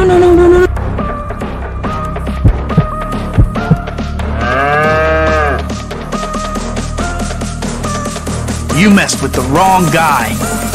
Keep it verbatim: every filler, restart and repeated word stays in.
no, no, no, no, no. You messed with the wrong guy.